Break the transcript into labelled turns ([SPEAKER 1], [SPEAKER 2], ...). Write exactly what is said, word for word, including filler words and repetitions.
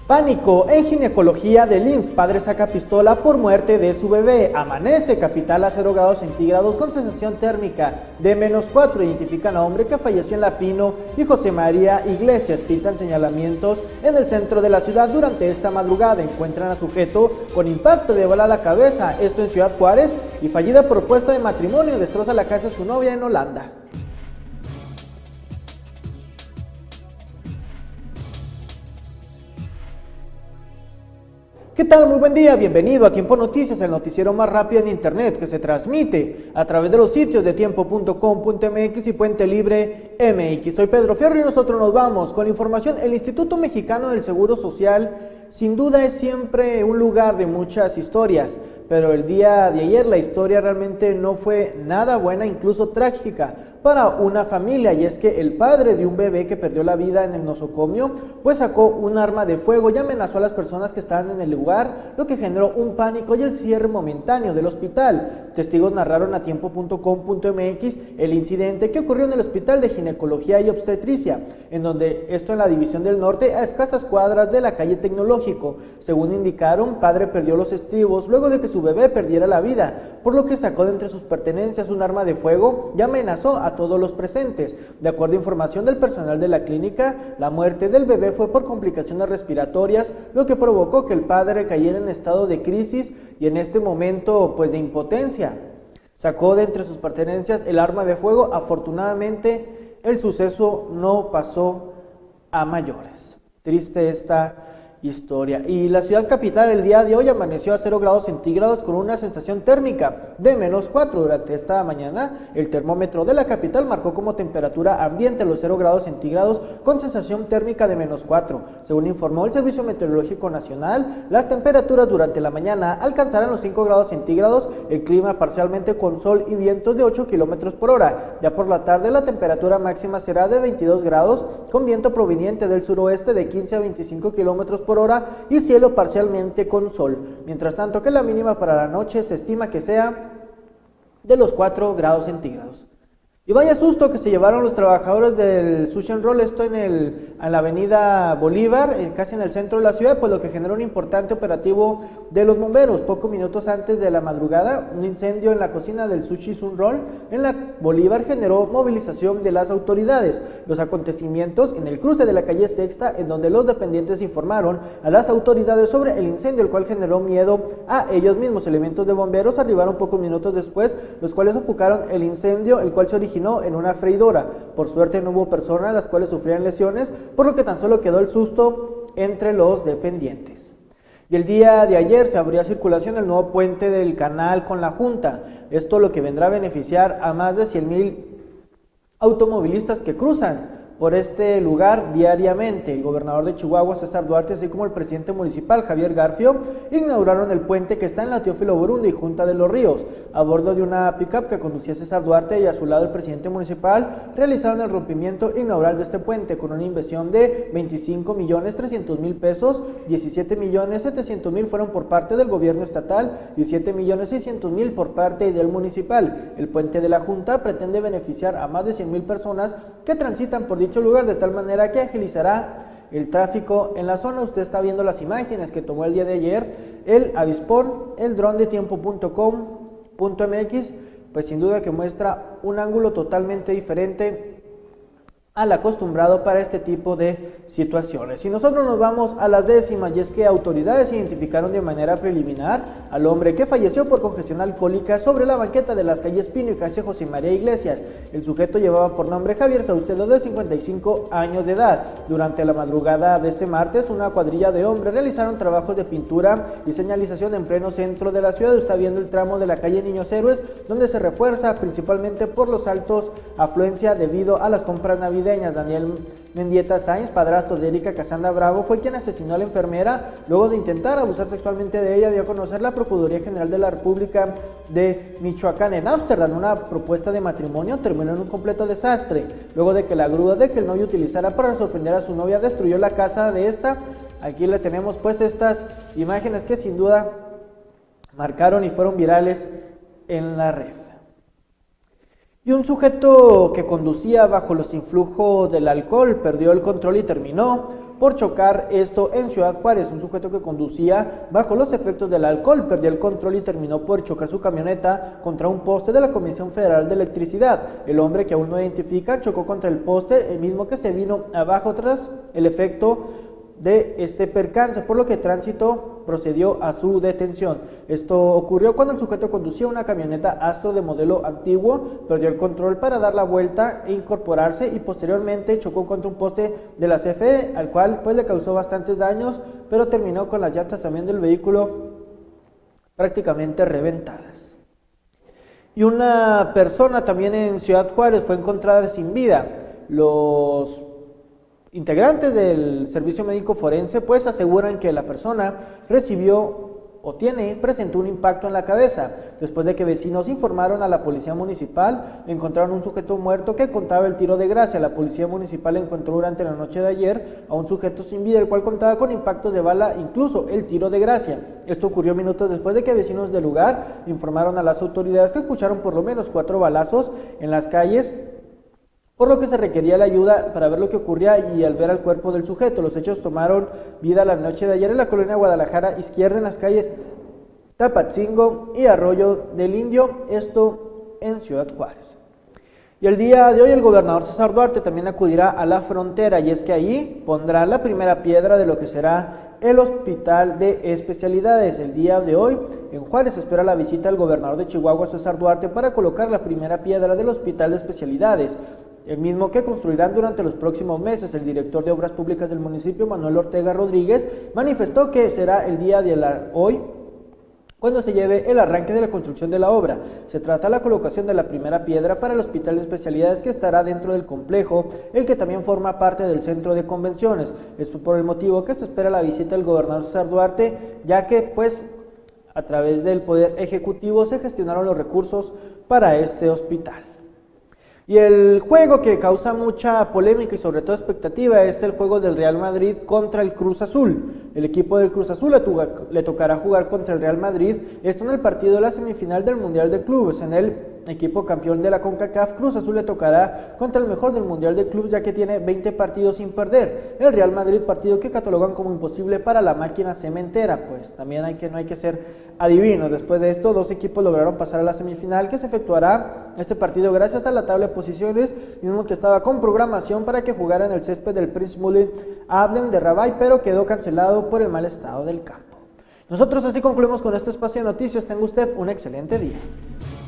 [SPEAKER 1] Pánico en ginecología del I M S S. Padre saca pistola por muerte de su bebé. Amanece capital a cero grados centígrados con sensación térmica de menos cuatro. Identifican a hombre que falleció en La Pino y José María Iglesias. Pintan señalamientos en el centro de la ciudad durante esta madrugada. Encuentran a sujeto con impacto de bala a la cabeza. Esto en Ciudad Juárez. Y fallida propuesta de matrimonio. Destroza la casa de su novia en Holanda. ¿Qué tal? Muy buen día, bienvenido a Tiempo Noticias, el noticiero más rápido en internet que se transmite a través de los sitios de tiempo punto com punto m x y Puente Libre M X. Soy Pedro Fierro y nosotros nos vamos con información. El Instituto Mexicano del Seguro Social sin duda es siempre un lugar de muchas historias, pero el día de ayer la historia realmente no fue nada buena, incluso trágica para una familia, y es que el padre de un bebé que perdió la vida en el nosocomio pues sacó un arma de fuego y amenazó a las personas que estaban en el lugar, lo que generó un pánico y el cierre momentáneo del hospital. Testigos narraron a tiempo punto com punto m x el incidente que ocurrió en el Hospital de Ginecología y Obstetricia, en donde esto en la División del Norte, a escasas cuadras de la calle Tecnológico. Según indicaron, padre perdió los estribos luego de que su bebé perdiera la vida, por lo que sacó de entre sus pertenencias un arma de fuego y amenazó a todos los presentes. De acuerdo a información del personal de la clínica, la muerte del bebé fue por complicaciones respiratorias, lo que provocó que el padre cayera en estado de crisis y en este momento pues de impotencia. Sacó de entre sus pertenencias el arma de fuego. Afortunadamente el suceso no pasó a mayores. Triste esta historia. Y la ciudad capital el día de hoy amaneció a cero grados centígrados con una sensación térmica de menos cuatro. Durante esta mañana el termómetro de la capital marcó como temperatura ambiente los cero grados centígrados con sensación térmica de menos cuatro. Según informó el Servicio Meteorológico Nacional, las temperaturas durante la mañana alcanzarán los cinco grados centígrados, el clima parcialmente con sol y vientos de ocho kilómetros por hora. Ya por la tarde la temperatura máxima será de veintidós grados con viento proveniente del suroeste de quince a veinticinco kilómetros por hora y cielo parcialmente con sol. Mientras tanto que la mínima para la noche se estima que sea de los cuatro grados centígrados. Y vaya susto que se llevaron los trabajadores del Sushi and Roll, esto en, el, en la avenida Bolívar, en, casi en el centro de la ciudad, pues lo que generó un importante operativo de los bomberos. Pocos minutos antes de la madrugada, un incendio en la cocina del Sushi and Roll en la Bolívar generó movilización de las autoridades. Los acontecimientos en el cruce de la calle Sexta, en donde los dependientes informaron a las autoridades sobre el incendio, el cual generó miedo a ellos mismos. Elementos de bomberos arribaron pocos minutos después, los cuales sofocaron el incendio, el cual se originó en una freidora. Por suerte no hubo personas las cuales sufrieran lesiones, por lo que tan solo quedó el susto entre los dependientes. Y el día de ayer se abrió a circulación el nuevo puente del canal con la Junta. Esto lo que vendrá a beneficiar a más de cien mil automovilistas que cruzan por este lugar diariamente. El gobernador de Chihuahua, César Duarte, así como el presidente municipal, Javier Garfio, inauguraron el puente que está en la Teófilo Burundi y Junta de los Ríos. A bordo de una pick-up que conducía César Duarte y a su lado el presidente municipal, realizaron el rompimiento inaugural de este puente con una inversión de veinticinco millones trescientos mil pesos, diecisiete millones setecientos mil fueron por parte del gobierno estatal y siete millones seiscientos mil por parte del municipal. El puente de la Junta pretende beneficiar a más de cien mil personas que transitan por dicho lugar, de tal manera que agilizará el tráfico en la zona. Usted está viendo las imágenes que tomó el día de ayer el avispón, el dron de tiempo punto com punto m x, pues sin duda que muestra un ángulo totalmente diferente al acostumbrado para este tipo de situaciones. Y nosotros nos vamos a las décimas, y es que autoridades identificaron de manera preliminar al hombre que falleció por congestión alcohólica sobre la banqueta de las calles Pino y calle José María Iglesias. El sujeto llevaba por nombre Javier Saucedo, de cincuenta y cinco años de edad. Durante la madrugada de este martes, una cuadrilla de hombres realizaron trabajos de pintura y señalización en pleno centro de la ciudad. Está viendo el tramo de la calle Niños Héroes, donde se refuerza principalmente por los altos afluencia debido a las compras navideñas. Daniel Mendieta Sainz, padrastro de Erika Casanda Bravo, fue quien asesinó a la enfermera luego de intentar abusar sexualmente de ella, dio a conocer la Procuraduría General de la República de Michoacán. En Ámsterdam, una propuesta de matrimonio terminó en un completo desastre, luego de que la grúa de que el novio utilizara para sorprender a su novia destruyó la casa de esta. Aquí le tenemos pues estas imágenes que sin duda marcaron y fueron virales en la red. Y un sujeto que conducía bajo los influjos del alcohol perdió el control y terminó por chocar esto en Ciudad Juárez. Un sujeto que conducía bajo los efectos del alcohol perdió el control y terminó por chocar su camioneta contra un poste de la Comisión Federal de Electricidad. El hombre, que aún no identifica, chocó contra el poste, el mismo que se vino abajo tras el efecto de este percance, por lo que Tránsito procedió a su detención. Esto ocurrió cuando el sujeto conducía una camioneta Astro de modelo antiguo, perdió el control para dar la vuelta e incorporarse y posteriormente chocó contra un poste de la C F E, al cual pues le causó bastantes daños, pero terminó con las llantas también del vehículo prácticamente reventadas. Y una persona también en Ciudad Juárez fue encontrada sin vida. Los integrantes del servicio médico forense pues aseguran que la persona recibió o tiene, presentó un impacto en la cabeza. Después de que vecinos informaron a la policía municipal, encontraron un sujeto muerto que contaba el tiro de gracia. La policía municipal encontró durante la noche de ayer a un sujeto sin vida, el cual contaba con impactos de bala, incluso el tiro de gracia. Esto ocurrió minutos después de que vecinos del lugar informaron a las autoridades que escucharon por lo menos cuatro balazos en las calles, por lo que se requería la ayuda para ver lo que ocurría. Y al ver al cuerpo del sujeto, los hechos tomaron vida la noche de ayer en la colonia Guadalajara Izquierda, en las calles Tapatzingo y Arroyo del Indio, esto en Ciudad Juárez. Y el día de hoy el gobernador César Duarte también acudirá a la frontera, y es que allí pondrá la primera piedra de lo que será el hospital de especialidades. El día de hoy en Juárez se espera la visita del gobernador de Chihuahua, César Duarte, para colocar la primera piedra del hospital de especialidades, el mismo que construirán durante los próximos meses. El director de Obras Públicas del municipio, Manuel Ortega Rodríguez, manifestó que será el día de la, hoy cuando se lleve el arranque de la construcción de la obra. Se trata de la colocación de la primera piedra para el hospital de especialidades, que estará dentro del complejo, el que también forma parte del centro de convenciones. Esto por el motivo que se espera la visita del gobernador César Duarte, ya que pues a través del Poder Ejecutivo se gestionaron los recursos para este hospital. Y el juego que causa mucha polémica y sobre todo expectativa es el juego del Real Madrid contra el Cruz Azul. El equipo del Cruz Azul le, le tocará jugar contra el Real Madrid, esto en el partido de la semifinal del Mundial de Clubes. En el equipo campeón de la CONCACAF, Cruz Azul le tocará contra el mejor del Mundial de Clubes, ya que tiene veinte partidos sin perder. El Real Madrid, partido que catalogan como imposible para la máquina cementera, pues también hay que, no hay que ser adivinos. Después de esto, dos equipos lograron pasar a la semifinal, que se efectuará este partido gracias a la tabla de posiciones, mismo que estaba con programación para que jugara en el césped del Prince Mullen Abden de Rabat, pero quedó cancelado por el mal estado del campo. Nosotros así concluimos con este espacio de noticias. Tenga usted un excelente día.